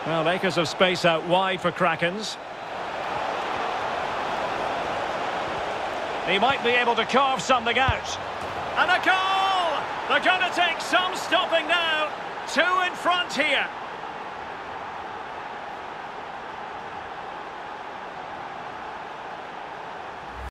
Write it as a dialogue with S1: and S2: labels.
S1: Well, acres of space out wide for Krakens. He might be able to carve something out. And a goal! They're going to take some stopping now. Two in front here.